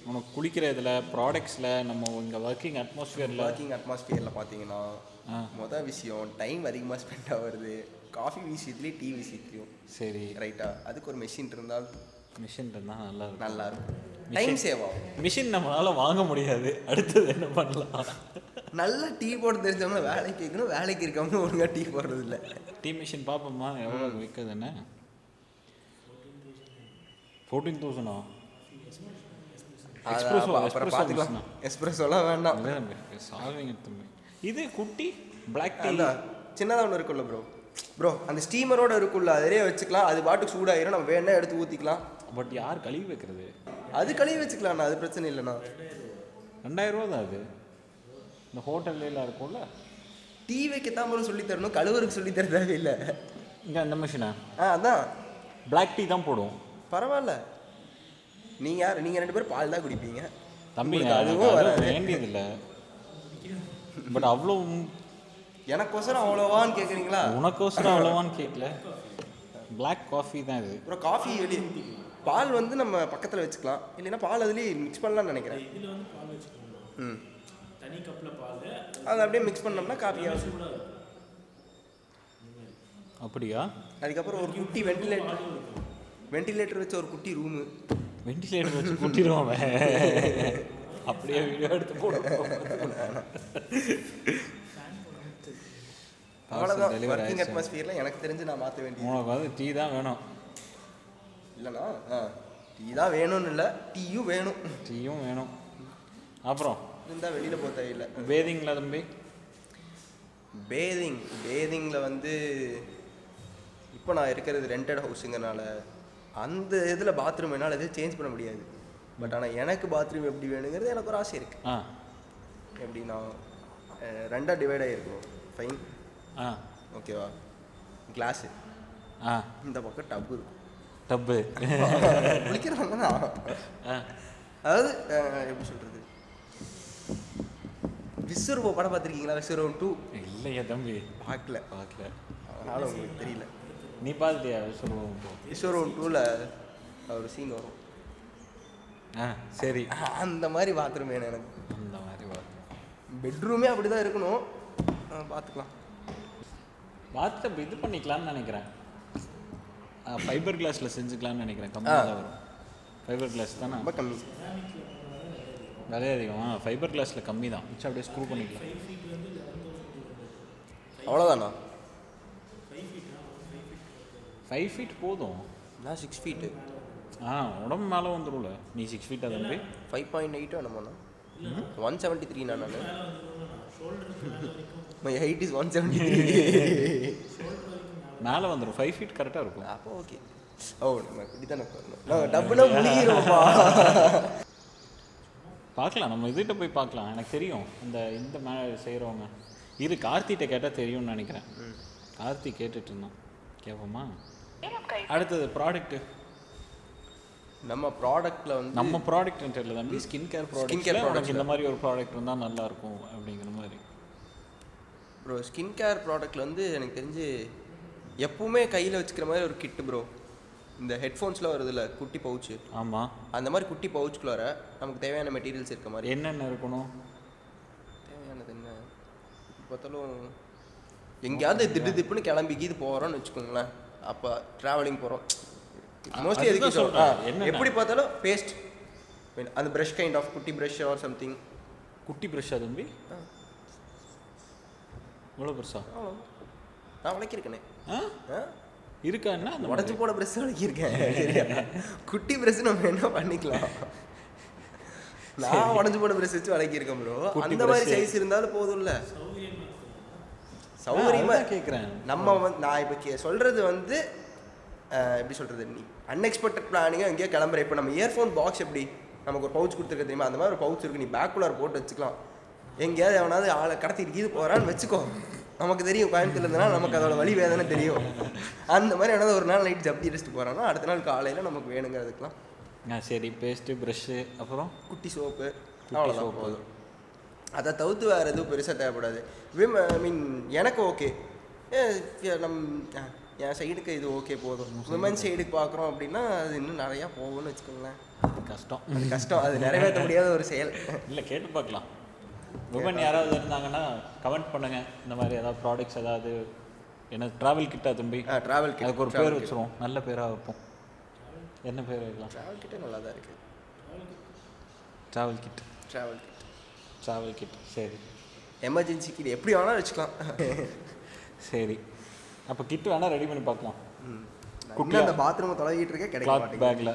உனக்கு குளிக்கிற இதில் ப்ராடக்ட்ஸில் நம்ம இங்கே ஒர்க்கிங் அட்மாஸ்ஃபியரில் பார்த்தீங்கன்னா மொதல் விஷயம் டைம் அதிகமாக ஸ்பெண்ட் ஆகுறது காஃபி விஷயத்துலேயும் டீ விஷயத்துலையும். சரி ரைட்டா? அதுக்கு ஒரு மெஷின் இருந்தால் நல்லா இருக்கும். டைம் சேவ் ஆகும். மிஷின் நம்மளால் வாங்க முடியாது. அடுத்தது என்ன பண்ணலாம்? நல்லா டீ போட தெரிஞ்சவங்க வேலைக்கு வைக்கணும், வேலைக்கு இருக்கவங்க ஒழுங்காக டீ போடுறது இல்லை. டீ மிஷின் பார்ப்போம்மா எவ்வளோ விற்குது என்ன? 14,000 எஸ்பிரஸோலாம் வேண்டாம். சால்விங்க தம்பி. இது குட்டி பிளாக் டீ சின்னதாக ஒன்று இருக்குல்ல ப்ரோ அந்த ஸ்டீமரோட இருக்குல்ல, அதிலே வச்சுக்கலாம். அது பாட்டுக்கு சூடாயிரும், நம்ம வேணா எடுத்து ஊற்றிக்கலாம். பட் யார் கழுவி வைக்கிறது? அது கழுவி வச்சுக்கலாம்ண்ணா, அது பிரச்சனை இல்லைண்ணா. 2000 ரூபா தான் அது. இந்த ஹோட்டல்லாம் இருக்கும்ல, டீ வைக்கத்தான் ப்ரோ சொல்லி தரணும், கழுவருக்கு சொல்லி தர தேவையில்லை. இங்கே அந்த மிஷினா? அதான் பிளாக் டீ தான் போடுவோம். பரவாயில்ல. நீங்கள் 2 பேரும் பால் தான் குடிப்பீங்க தம்பி, அதுவும் வேண்டியதில்லை. பட் அவ்வளோ எனக்கோசரம் அவ்வளோவான்னு கேட்குறீங்களா? உனக்கோசரம் அவ்வளோவான்னு கேட்கல. பிளாக் காஃபி தான் இது. அப்புறம் காஃபி வெளியே பால் வந்து நம்ம பக்கத்தில் வச்சுக்கலாம், இல்லைன்னா பால் அதுலேயே மிக்ஸ் பண்ணலாம்னு நினைக்கிறேன். தனி கப்பில் பால் அதை அப்படியே மிக்ஸ் பண்ணோம்னா காஃபியாக. அப்படியா? அதுக்கப்புறம் ஒரு குட்டி வெண்டிலேட்டர் வச்ச ஒரு குட்டி ரூமு. வெண்டிலேட்டர் வச்சு குட்டிடுவோம். அப்படியே வீடியோ எடுத்து போடுவோம். அவ்வளோதான். ஒர்க்கிங் அட்மாஸ்பியரில் எனக்கு தெரிஞ்சு நான் மாற்ற வேண்டியது. உனக்கு வந்து டீ தான் வேணும் இல்லைண்ணா? டீ தான் வேணும்னு இல்லை, டீயும் வேணும். அப்புறம் இருந்தால் வெளியில் போக தேவையில்லை. பேதிங்கில் தம்பி? பேதிங்கில் வந்து இப்போ நான் இருக்கிறது ரெண்டட் ஹவுஸுங்கனால அந்த இதில் பாத்ரூம் என்னால் எதுவும் சேஞ்ச் பண்ண முடியாது. பட் ஆனால் எனக்கு பாத்ரூம் எப்படி வேணுங்கிறது எனக்கு ஒரு ஆசை இருக்குது. எப்படின்னா 2 டிவைட் ஆகிருக்கணும். ஃபைன், ஓகேவா? கிளாஸு, இந்த பக்கம் டப்பு குளிக்கிறாங்க தான். அதாவது எப்படி சொல்கிறது, விஸ்வரூபம் படம் பார்த்துருக்கீங்களா? விஸ்வரூபம் 2? இல்லையா தம்பி, பார்க்கல. அதனால் உங்களுக்கு தெரியல. நீ பார்த்துட்டியா விஸ்வரூபம் 2ல் ஒரு சீன் வரும். சரி, அந்த மாதிரி பாத்ரூம் வேணும் எனக்கு. அந்த மாதிரி பாத்ரூம், பெட்ரூமே அப்படி தான் இருக்கணும். பார்த்துக்கலாம். பாத்டப் இது பண்ணிக்கலாம்னு நினைக்கிறேன். ஃபைபர் கிளாஸில் செஞ்சுக்கலாம்னு நினைக்கிறேன். கம்மியாக தான் வரும். ஃபைபர் கிளாஸ் தானே ரொம்ப கம்மி, விலை அதிகம். ஃபைபர் கிளாஸில் கம்மி தான். மிச்சம் அப்படியே ஸ்க்ரூ பண்ணிக்கலாம். அவ்வளோதாண்ணா? 5 ஃபீட் போதும். நான் 6 ஃபீட்டு. உடம்பு மேலே வந்துடும்ல. நீ 6 ஃபீட்டாக தம்பி? 5.8 என்னமோண்ணா. 173 நான். My height is 173. மேலே வந்துடும். 5 ஃபீட் கரெக்டாக இருக்கும். அப்போ ஓகே. நம்ம இப்படி தானே வரணும். டப்புனா முடிகிறோம்ப்பா. பார்க்கலாம், நம்ம இதுகிட்ட போய் பார்க்கலாம். எனக்கு தெரியும் இந்த மேலே செய்கிறவங்க. இது கார்த்திகிட்ட கேட்டால் தெரியும்னு நினைக்கிறேன். கார்த்தி கேட்டுட்டு இருந்தான். கேட்போமா? அடுத்தது ப்ராடக்ட்டு. நம்ம ப்ராடக்ட்டில் வந்து நம்ம ப்ராடக்ட்னு தெரியல தம்பி. Skin care product. இந்த மாதிரி ஒரு ப்ராடக்ட் இருந்தால் நல்லாயிருக்கும் அப்படிங்கிற மாதிரி. ப்ரோ ஸ்கின் கேர் ப்ராடக்ட்டில் வந்து எனக்கு தெரிஞ்சு எப்பவுமே கையில் வச்சுக்கிற மாதிரி ஒரு கிட்டு ப்ரோ. இந்த ஹெட்ஃபோன்ஸில் வருதுல்ல குட்டி பவுச்சு. ஆமாம், அந்த மாதிரி குட்டி பவுச்சுக்குள்ளார நமக்கு தேவையான மெட்டீரியல்ஸ் இருக்க மாதிரி. என்னென்ன இருக்கணும்? தேவையானது என்ன பார்த்தாலும் எங்கேயாவது திப்புன்னு கிளம்பிக்கிது போகிறோன்னு வச்சுக்கோங்களேன். அப்போ ட்ராவலிங் போகிறோம் மோஸ்ட்லி எதுக்கு சொல்கிறேன், எப்படி பார்த்தாலும் பேஸ்ட், அந்த ப்ரஷ் கைண்ட் ஆஃப் குட்டி ப்ரஷ் ஆர் சம்திங். குட்டி ப்ரஷ்ஷா தம்பி? இவ்வளோ பெருசா? நான் வளர்க்கிருக்கேனே. இருக்கா? என்ன உடச்சி போட ப்ரெஷ் வளர்க்கிருக்கேன். குட்டி ப்ரெஷ் நம்ம என்ன பண்ணிக்கலாம். நான் உடஞ்சி போட ப்ரெஷ் வச்சு வளர்க்கிருக்கேன் ப்ரோ. அந்த மாதிரி சைஸ் இருந்தாலும் போதும்ல, சௌகரியமாக கேட்குறேன். நம்ம வந்து நான் இப்போ சொல்கிறது வந்து எப்படி சொல்கிறது, நீ அன்எக்ஸ்பெக்டட் பிளானிங்காக எங்கேயோ கிளம்புற. இப்போ நம்ம இயர்ஃபோன் பாக்ஸ் எப்படி நமக்கு ஒரு பவுச் கொடுத்துருக்க தெரியுமா? அந்த மாதிரி ஒரு பவுச் இருக்குது. நீ பேக்குள்ளார் போட்டு வச்சுக்கலாம். எங்கேயாவது எவனாவது ஆளை கடத்திட்டு இது போகிறான்னு வச்சுக்கோ. நமக்கு தெரியும் கோயம்புத்தூர்ல இருந்தனா நமக்கு அதோட வழி வேதனை தெரியும். அந்த மாதிரி எவனாவது ஒரு நாள் நைட் ஜப்தி அடிச்சுட்டு போகிறான்னா அடுத்த நாள் காலையில் நமக்கு வேணுங்கிறதுக்கெலாம் சரி பேஸ்ட்டு ப்ரஷ்ஷு அப்புறம் குட்டி சோப்பு அவ்வளோதான் போதும். அதை தவிர்த்து வேறு எதுவும் பெருசாக தேவைப்படாது. ஐ மீன் எனக்கு ஓகே, என் சைடுக்கு இது ஓகே போதும். விமன் சைடுக்கு பார்க்குறோம் அப்படின்னா அது இன்னும் நிறையா போகும்னு வச்சுக்கோங்களேன். கஷ்டம். கஷ்டம், அது நிறைவேற்ற முடியாத ஒரு செயல். இல்லை, கேட்டு பார்க்கலாம். விமன் யாராவது இருந்தாங்கன்னா கமெண்ட் பண்ணுங்க. இந்த மாதிரி ஏதாவது ப்ராடக்ட்ஸ் ஏதாவது. எனக்கு ட்ராவல் கிட்டா தம்பி? Travel kit. அதுக்கு ஒரு பேர் வச்சுருவோம், நல்ல பேராக வைப்போம். என்ன பேர் வைக்கலாம்? ட்ராவல் கிட்டே நல்லா தான் இருக்குது. Travel kit. Travel kit. Travel kit. சரி, எமர்ஜென்சி கிட் எப்படி வேணாலும் வச்சுக்கலாம். சரி, அப்போ கிட் வேணால் ரெடி பண்ணி பார்க்கலாம். குட்டியாக அந்த பாத்ரூம் தொலைகிட்டு இருக்கே, கிடைக்க மாட்டேங்குது. பேக்கில்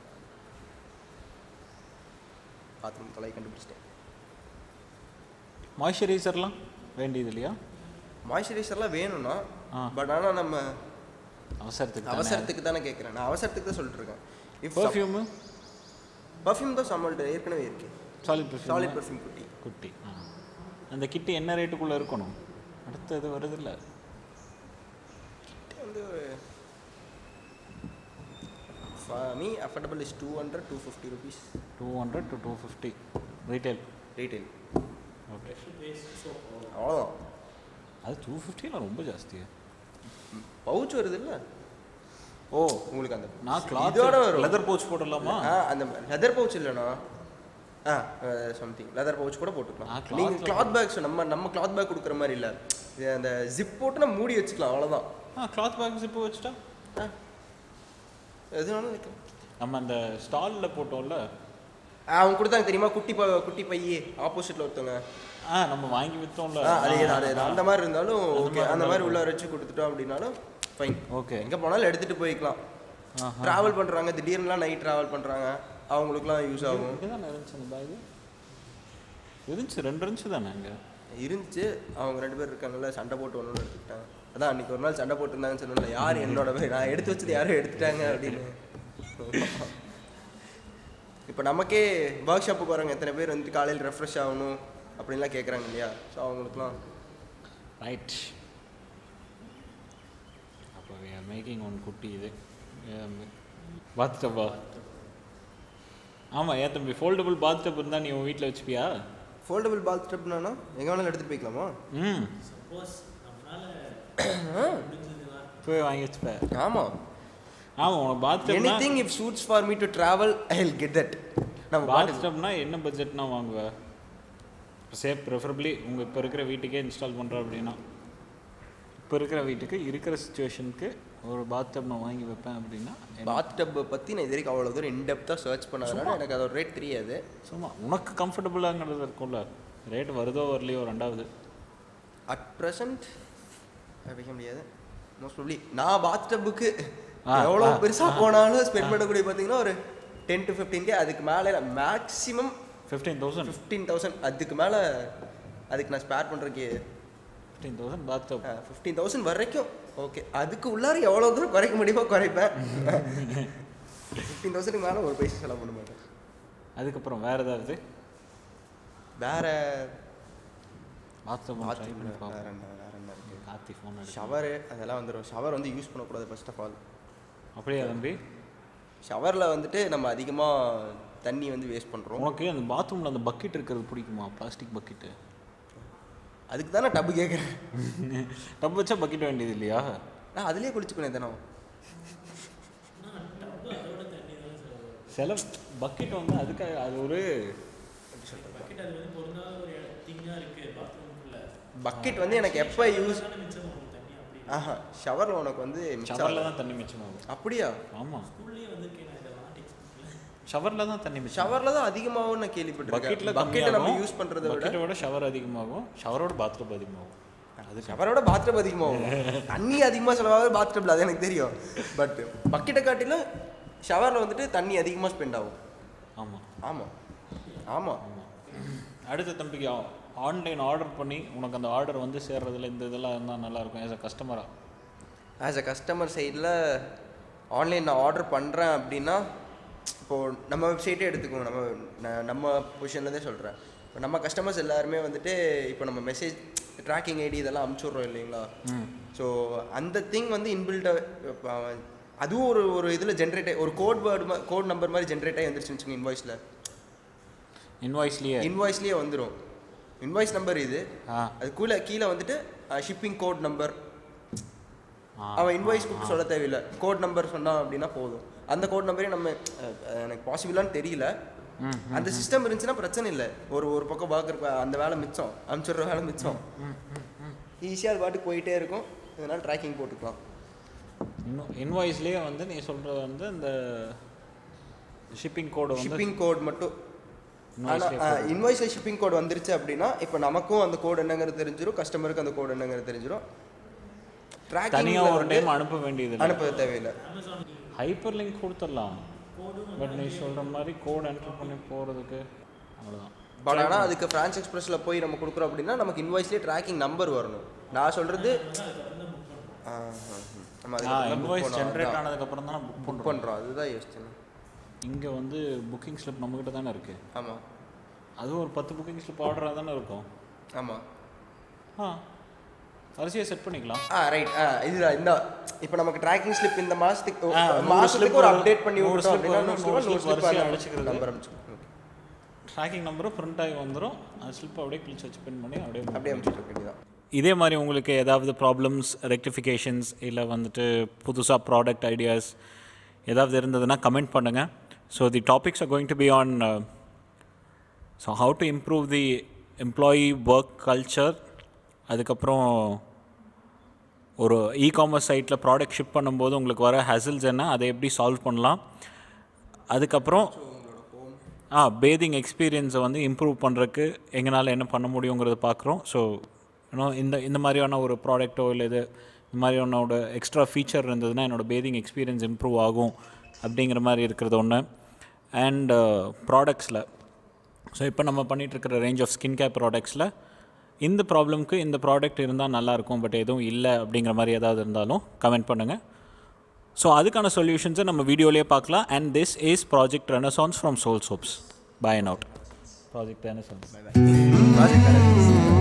பாத்ரூம் தொலை கண்டுபிடிச்சிட்டேன். மாய்ஸ்சரைசர்லாம் வேண்டியது இல்லையா? மாய்ஸ்சரைசர்லாம் வேணும்னா, பட் ஆனால் நம்ம அவசரத்துக்கு தானே கேட்குறேன். நான் அவசரத்துக்கு தான் சொல்லிட்டு இருக்கேன். பர்ஃப்யூம் தான் நம்மள்ட்ட ஏற்கனவே இருக்கு. சாலிட் பர்ஃப்யூம் குட்டி. அந்த கிட்டு என்ன ரேட்டுக்குள்ளே இருக்கணும்? அடுத்தது வருது இல்லை வந்து me affordable is 200-250 rupees. 200 to 250 retail. Okay, அவ்வளோதான். அது 250 ரொம்ப ஜாஸ்தியா? பவுச் வருது இல்லை? ஓ, உங்களுக்கு அந்த நான் கிளாத் இதோட வரும். லெதர் பவுச் போடலாமா? அந்த லெதர் பவுச் இல்லைண்ணா, சம்திங் லெதர் பவுச் கூட போட்டுக்கலாம். நீங்கள் கிளாத் பேக்ஸ் நம்ம கிளாத் பேக் கொடுக்குற மாதிரி இல்லை, அந்த ஜிப் போட்டு நம்ம மூடி வச்சுக்கலாம், அவ்வளோதான். கிளாத் பேக் ஜிப்பு வச்சுட்டா எதுனாலும் வைக்கலாம். நம்ம அந்த ஸ்டாலில் போட்டோம்ல, அவங்க கொடுத்தாங்க தெரியுமா, குட்டி பையே ஆப்போசிட்டில் ஒருத்தவங்க. நம்ம வாங்கி விற்றோம்ல, அதேதான். அந்த மாதிரி இருந்தாலும் ஓகே, அந்த மாதிரி உள்ள வச்சு கொடுத்துட்டோம் அப்படின்னாலும் ஃபைன். ஓகே, எங்கே போனாலும் எடுத்துகிட்டு போய்க்கலாம். ட்ராவல் பண்ணுறாங்க, திடீர்னுலாம் நைட் ட்ராவல் பண்ணுறாங்க, அவங்களுக்குலாம் யூஸ் ஆகும். இதுதான் இருந்துச்சு அந்த பேக். இருந்துச்சு, 2 இருந்துச்சு தானே அங்கே இருந்துச்சு. அவங்க 2 பேர் இருக்காங்கல்ல, சண்டை போட்டு ஒன்று எடுத்துக்கிட்டாங்க. அதான் அன்றைக்கி ஒரு நாள் சண்டை போட்டுருந்தாங்கன்னு சொன்னல, யார் என்னோட பேர், நான் எடுத்து வச்சது யாரும் எடுத்துட்டாங்க அப்படின்னு. இப்போ நமக்கே ஒர்க் ஷாப்புக்கு வரவங்க எத்தனை பேர் வந்துட்டு காலையில் ரெஃப்ரெஷ் ஆகணும் அப்படின்லாம் கேட்குறாங்க இல்லையா? ஸோ அவங்களுக்குலாம் ரைட். அப்போ மேக்கிங் ஒன் குட்டி இது பாத் டப்பா. ஆமாம், ஏன் தம்பி, ஃபோல்டபுள் பாத் டப் இருந்தால் நீ உன் வீட்டில் வச்சுப்பியா? ஃபோல்டபுள் பாத் டப்னா எங்கே வேணாலும் எடுத்துகிட்டு போய்க்கலாமா? போய் வாங்கி வச்சுப்பேன். ஆமாம், உனக்கு bath tub anything if suits for me to travel I will get that. நம்ம பாத் டப்னா என்ன பட்ஜெட்னா வாங்குவேன்? ப்ரிஃபரபிளி உங்கள் இப்போ இருக்கிற வீட்டுக்கே இன்ஸ்டால் பண்ணுறோம் அப்படின்னா, இப்போ இருக்கிற வீட்டுக்கு இருக்கிற சுச்சுவேஷனுக்கு ஒரு பாத் டப் நான் வாங்கி வைப்பேன் அப்படின்னா. பாத் டப்பை பற்றி நான் இது வரைக்கும் அவ்வளோ தூரம் இன்டெப்த்தாக சர்ச் பண்ணாதனால எனக்கு அதோட ரேட் தெரியாது. சும்மா உனக்கு கம்ஃபர்டபுளாங்கிறது இருக்கும்ல, ரேட் வருதோ வரலையோ. 2வது அட் ப்ரெசன்ட் வைக்க முடியாது. மோஸ்ட் ப்ராபப்ளி நான் பாத் டப்புக்கு எவ்வளோ பெருசாக போனாலும் ஸ்பெண்ட் பண்ணக்கூடிய பார்த்தீங்கன்னா ஒரு 10 to 15K. அதுக்கு மேலே மேக்ஸிமம் 15,000. அதுக்கு மேலே அதுக்கு நான் ஸ்பேர் பண்ணுறதுக்கு 15,000 பாத் டப். 15,000 வரைக்கும் ஓகே. அதுக்கு உள்ளார எவ்வளோ தூரம் குறைக்க முடியுமோ குறைப்பேன். 15,000க்கு மேலே ஒரு பைசா செலவு பண்ண மாட்டேன். அதுக்கப்புறம் வேறு ஏதாவது வேறு பாத் டப் வேறு என்ன இருக்குது? கார்த்தி ஃபோன் ஷவரு அதெல்லாம் வந்துடும். ஷவர் வந்து யூஸ் பண்ணக்கூடாது ஃபர்ஸ்ட் ஆஃப் ஆல். அப்படியே தம்பி, ஷவரில் வந்துட்டு நம்ம அதிகமாக தண்ணி வந்து வேஸ்ட் பண்ணுறோம். உனக்கு அந்த பாத்ரூமில் அந்த பக்கெட் இருக்கிறது பிடிக்குமா? Plastic bucket. அதுக்கு தானே டப்பு கேட்குறேன். டப் வச்சா பக்கெட் வேண்டியது இல்லையா? நான் அதுலேயே குளிச்சுக்கணும் தானே. செலவு பக்கெட் வந்து அதுக்காக அது ஒரு பக்கெட் வந்து எனக்கு எப்போ யூஸ் ஷவரில் உனக்கு வந்து ஷவரில் தான் தண்ணி மிச்சமாகும். அப்படியா? ஆமாம், ஷவரில் தான் தண்ணி மிச்சம். ஷவரில் தான் அதிகமாகும் நான் கேள்விப்பட்டிருக்கேன். பக்கெட்டை நம்ம யூஸ் பண்ணுறத விட ஷவர் அதிகமாகும், ஷவரோட பாத்ரூம் அதிகமாகும். அது ஷவரோட பாத்ரூம் அதிகமாகும். தண்ணி அதிகமாக செலவாகும் பாத்ரூமில், அது எனக்கு தெரியும். பட் பக்கெட்டை காட்டிலும் ஷவரில் வந்துட்டு தண்ணி அதிகமாக ஸ்பெண்ட் ஆகும். ஆமாம் ஆமாம் ஆமாம் ஆமாம். அடுத்த தம்பிக்கு ஆன்லைன் ஆர்டர் பண்ணி உனக்கு அந்த ஆர்டர் வந்து சேர்றதுல இந்த இதெல்லாம் இருந்தால் நல்லாயிருக்கும். ஆஸ் அ கஸ்டமர் சைடில் ஆன்லைன் நான் ஆர்டர் பண்ணுறேன் அப்படின்னா, இப்போது நம்ம வெப்சைட்டே எடுத்துக்கோங்க. நம்ம பொசிஷன்லேருந்தே சொல்கிறேன். இப்போ நம்ம கஸ்டமர்ஸ் எல்லாருமே வந்துட்டு இப்போ நம்ம மெசேஜ் ட்ராக்கிங் ஐடி இதெல்லாம் அனுப்பிச்சுட்றோம் இல்லைங்களா? ஸோ அந்த திங் வந்து இன்பில்ட்டாக அதுவும் ஒரு இதில் ஜென்ரேட் ஆகி ஒரு கோட் நம்பர் மாதிரி ஜென்ரேட் ஆகி வந்துருச்சுன்னு இன்வாய்ஸ்லேயே வந்துடும். இன்வாய்ஸ் நம்பர் இது, அது கீழே வந்துட்டு ஷிப்பிங் கோட் நம்பர். அவன் இன்வாய்ஸ் கொடுத்து சொல்ல தேவையில்லை, கோட் நம்பர் சொன்னான் அப்படின்னா போதும். அந்த கோட் நம்பரே நம்ம எனக்கு பாசிபிளான்னு தெரியல. அந்த சிஸ்டம் இருந்துச்சுன்னா பிரச்சனை இல்லை. ஒரு பக்கம் பார்க்குற அந்த வேலை மிச்சம், அனுப்பிச்சுடுற வேலை மிச்சம். ஈஸியாக அது பாட்டுக்கு போயிட்டே இருக்கும். இதனால் ட்ராக்கிங் போட்டுக்கலாம். இன்னும் இன்வாய்ஸ்லேயே வந்து நீ சொல்கிறது வந்து இந்த ஷிப்பிங் கோட் மட்டும். ஆனால் இன்வாய்ஸில் ஷிப்பிங் கோட் வந்துருச்சு அப்படின்னா இப்போ நமக்கும் அந்த கோட் என்னங்கிறது தெரிஞ்சிடும், கஸ்டமருக்கு அந்த கோட் என்னங்கிறது தெரிஞ்சிடும். தனியாக ஒரு டைம் அனுப்ப தேவையில்லை. ஹைப்பர் லிங்க் கொடுத்துடலாம். பட் நீ சொல்கிற மாதிரி கோட் என்டர் பண்ணி போகிறதுக்கு அவ்வளோதான். பட் ஆனால் அதுக்கு ஃப்ரான்ஸ் எக்ஸ்பிரஸில் போய் நம்ம கொடுக்குறோம் அப்படின்னா நமக்கு இன்வாய்ஸ்லேயே ட்ராக்கிங் நம்பர் வரணும். நான் சொல்கிறது இன்வாய்ஸ் ஜென்ரேட் ஆனதுக்கப்புறம் தான் புக் பண்ணுறோம். அதுதான் யோசிச்சேன். இங்கே வந்து புக்கிங் ஸ்லிப் நம்மக்கிட்ட தானே இருக்குது. ஆமாம். அதுவும் ஒரு 10 புக்கிங் ஸ்லிப் ஆர்டராக தானே இருக்கும். ஆமாம். வரிசையை செட் பண்ணிக்கலாம். ரைட். இதுதான் இந்த இப்போ நமக்கு ட்ராக்கிங் ஸ்லிப் இந்த மாதத்துக்கு ஒரு அப்டேட் பண்ணி விட்டுட்டோம் அப்படின்னா அடிச்சுக்கிறது நம்பர் ட்ராக்கிங் நம்பரும் பிரிண்ட் ஆகி வந்துடும். அந்த ஸ்லிப் அப்படியே கிளிச் வச்சு பின் பண்ணி அப்படியே அனுப்பிச்சுட்டு வேண்டியதான். இதே மாதிரி உங்களுக்கு ஏதாவது ப்ராப்ளம்ஸ், ரெக்டிஃபிகேஷன்ஸ் இல்லை வந்துட்டு புதுசாக ப்ராடக்ட் ஐடியாஸ் ஏதாவது இருந்ததுன்னா கமெண்ட் பண்ணுங்கள். So the topics are going to be on so how to improve the employee work culture, அதுக்கப்புறம் ஒரு இ-காமர்ஸ் சைட்டில் ப்ராடக்ட் ஷிப் பண்ணும்போது உங்களுக்கு வர ஹேசல்ஸ் என்ன, அதை எப்படி சால்வ் பண்ணலாம், அதுக்கப்புறம் பேதிங் எக்ஸ்பீரியன்ஸை வந்து இம்ப்ரூவ் பண்ணுறதுக்கு எங்களால் என்ன பண்ண முடியுங்கிறத பார்க்குறோம். ஸோ இன்னும் இந்த மாதிரியான ஒரு ப்ராடக்ட்டோ இல்லை இந்த மாதிரியானோட எக்ஸ்ட்ரா ஃபீச்சர் இருந்ததுன்னா என்னோடய பேதிங் எக்ஸ்பீரியன்ஸ் இம்ப்ரூவ் ஆகும் அப்படிங்கிற மாதிரி இருக்கிறது ஒன்று. அண்ட் ப்ராடக்ட்ஸில் ஸோ இப்போ நம்ம பண்ணிகிட்ருக்கிற ரேஞ்ச் ஆஃப் ஸ்கின் கேர் ப்ராடக்ட்ஸில் இந்த ப்ராப்ளம்க்கு இந்த ப்ராடக்ட் இருந்தால் நல்லாயிருக்கும் பட் எதுவும் இல்லை அப்படிங்கிற மாதிரி ஏதாவது இருந்தாலும் கமெண்ட் பண்ணுங்கள். ஸோ அதுக்கான சொல்யூஷன்ஸை நம்ம வீடியோலேயே பார்க்கலாம். And this is project renaissance from Soul Soaps. By and out. Project renaissance.